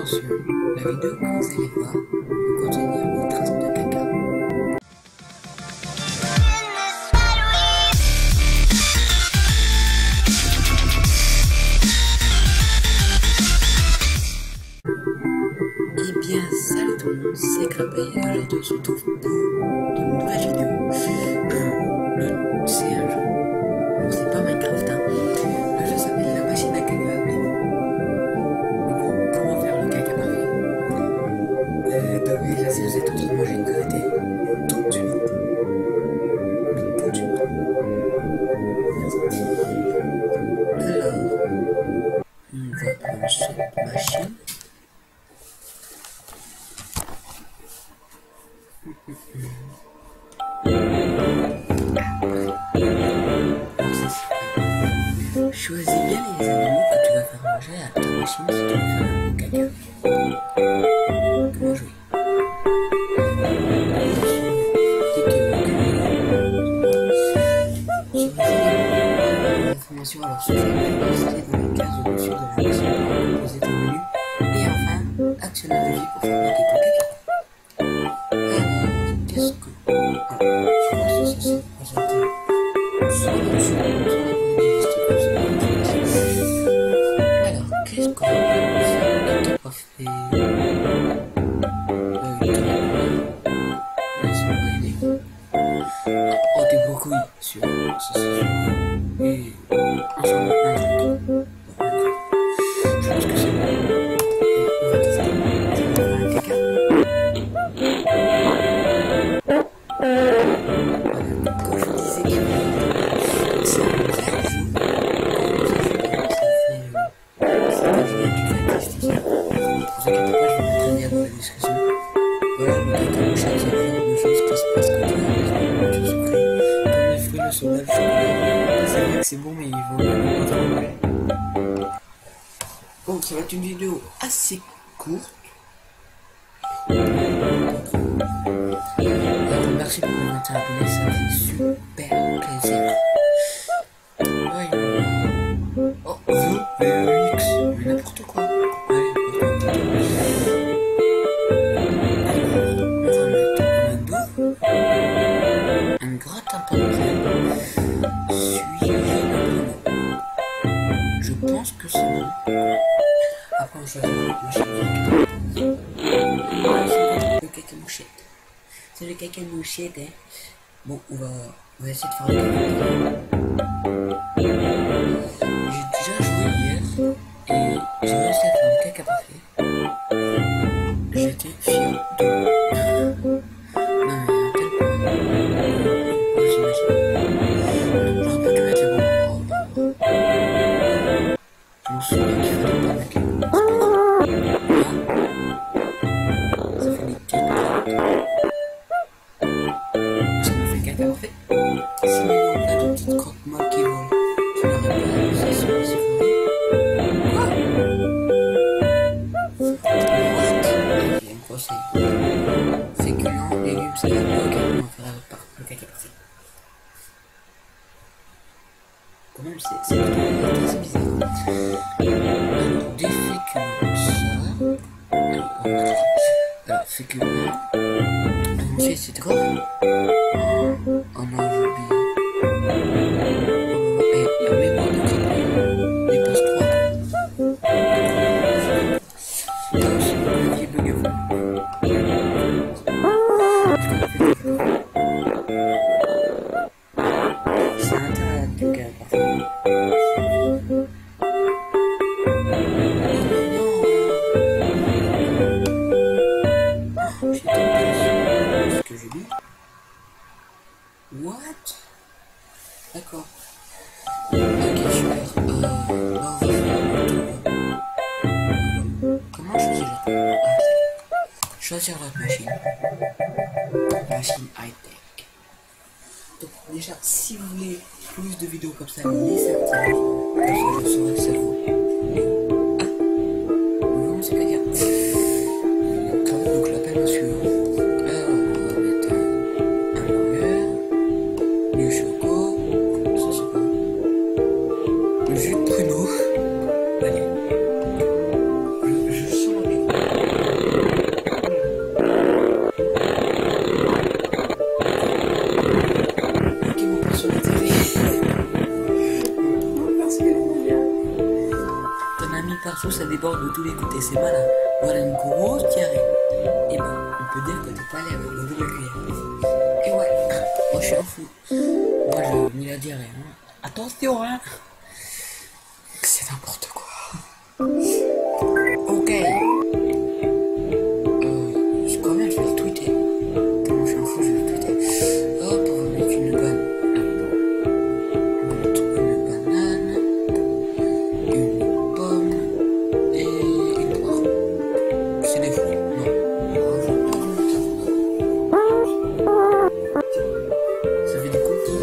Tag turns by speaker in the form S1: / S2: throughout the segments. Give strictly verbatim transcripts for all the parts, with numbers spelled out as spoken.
S1: sur la vidéo que vous allez voir va contenir des traces de caca. Eh bien, salut tout le monde, c'est Crapé et aujourd'hui on se retrouve pour une nouvelle vidéo. Euh, c'est un jeu, bon, c'est pas Minecraft, hein. Le jeu s'appelle la machine à caca. Comment faire le caca parfait. Euh, donc déjà, si vous êtes en train de manger une arrêtez tout de suite. Mais tout de suite. Alors, on va prendre cette machine. Choisis bien les animaux que tu vas faire manger à ta machine si tu veux faire un caca. Comment jouer? L'information, alors ce jeu est listé dans les cases au-dessus de la machine pour composer ton menu. Et enfin, actionner le levier pour fabriquer ton caca. Alors, qu'est-ce que... Ah, tu vois, ça, ça c'est présenté sur le sur alors, qu'est-ce qu'on peut faire? Caca parfait. Oh, des brocolies, sur ça c'est sûr. Et ensemble, un truc. Je pense que c'est bon. On va tester. On va faire un caca. Voilà, comme je disais qu'il c'est un vrai jeu. C'est un jeu du créatif. Ne vous inquiétez pas, je vais mettre un lien dans la description. Voilà, le caca mouchette, c'est le genre de choses qui se passe quand on a besoin de sucré. Comme les fruits, le soda, le chocolat. C'est vrai que c'est bon, mais il vaut mieux pas trop manger. Bon, ça va être une vidéo assez courte. Alors, merci pour votre abonné, ça fait super plaisir. Ouais. Oh, V V X, mais n'importe quoi. Ouais, n'importe quoi. Un gratin par exemple, suivi de prénom. Je pense que c'est bon. Après on choisit notre machine. Le caca mouchette. C'est le caca mouchette, hein. Bon, on va, on va essayer de faire le caca. J'ai déjà joué hier et j'ai réussi à faire le caca parfait. J'étais fier de parfait. Si on a de petites croque-molles qui volent, tu n'aurais pas abusé sur les souris. Quoi? What? J'ai un conseil. Féculents, légumes, salades, ok, on va faire le caca parfait. Quand même, c'est plutôt bizarre. Alors, des féculents, ça. Alors, alors féculents. On fait cette grosse. Oh non, j'ai oublié. Et la mémoire de crapaud dépasse trois. Là aussi, le pied bug à c'est un tas de caca parfait. J'ai ce que j'ai dit. What? D'accord. Ok, super. Euh, là, on va faire le... Comment choisir la... Ah, choisir notre machine. Machine high-tech. Donc, déjà, si vous voulez plus de vidéos comme ça, laissez un petit like. Comme ça, je saurai que ça vous... Ah, bonjour, c'est Caca. Donc, l'appel monsieur. Jus de pruneau. Allez. Je, je sens les... force de tous les côtés, c'est malin. Voilà une grosse diarrhée. Et ben, on peut dire que t'es pas allé avec le double cuillère. Et ouais, moi je suis un fou. Moi j'ai mis la diarrhée. Hein. Attention, hein. C'est n'importe quoi. Ok. Euh, quand même, je vais le tweeter. Tellement je suis un fou, je vais le tweeter. Hop, on va mettre une bonne. On va mettre une banane, une pomme et une poire. C'est des fruits. Ça fait des cookies.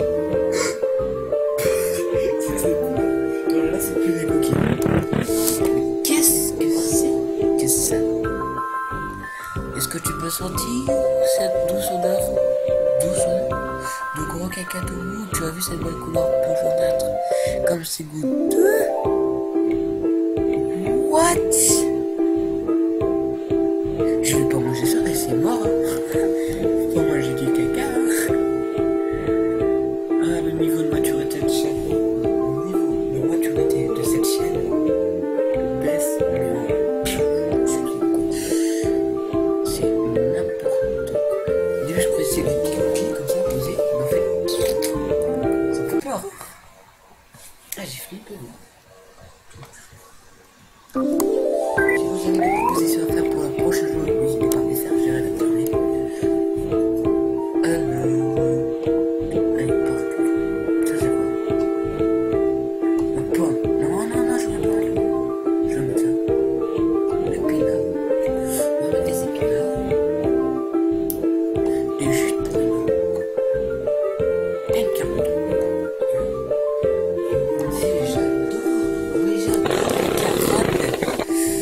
S1: Là, c'est plus des cookies. Qu'est-ce que c'est que ça? Est-ce que tu peux sentir cette douce odeur? Douce de gros caca de mou? Tu as vu cette belle couleur un peu jaunâtre? Comme c'est goûteux. What? Je vais pas manger ça et c'est mort. Hein. Pour manger du caca. Ah, le niveau de maturité de chaîne. Le niveau de maturité de cette chaîne baisse. C'est n'importe quoi. Déjà, je précise les petits coquilles comme ça posés. Mais en fait, ça me fait peur. Ah, j'ai flippé. Si vous avez des propositions à faire pour la prochaine journée, n'hésitez pas à me les faire, j'irai la tourner. Euh... Allez, porte. Ça c'est quoi? La pomme. Non, non, non, je vais pas. Je vais mettre ça. L'épinard. On va mettre des épinards. Des jus de pomme. Et une carotte. Si, j'adore. Oui, j'adore les carottes.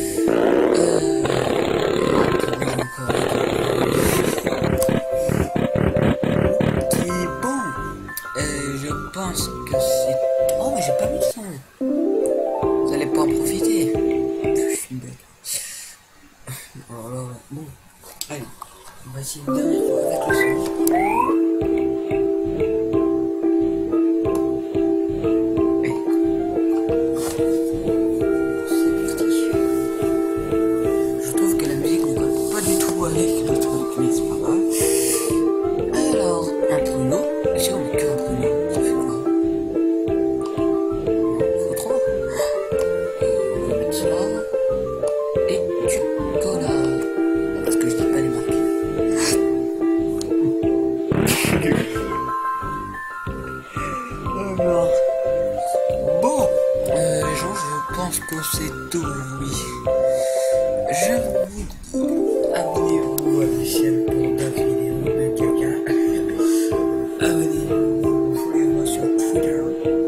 S1: Je pense que c'est... Oh, mais j'ai pas mis de son. Vous allez pas en profiter. Je suis bête. Oh là là. Bon, allez. On va essayer une dernière fois avec le son. Allez. C'est parti. Je trouve que la musique ne colle pas du tout avec le truc, mais c'est pas grave. Alors, un pruneau. Si on met qu'un pruneau, ça fait quoi? Faut trop. On va mettre ça. Et du cola. Parce que je dis pas les marques. Alors. Bon. Euh, les gens, je pense que c'est tout, oui. Je vous dis, abonnez-vous à la chaîne pour d'autres vidéos de caca. Abonnez-vous, follow-moi sur Twitter.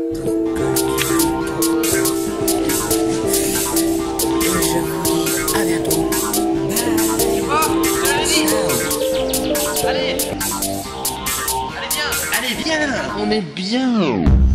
S1: Et je vous dis à bientôt. Bye. Ciao.
S2: Allez, allez viens, allez viens, on est bien.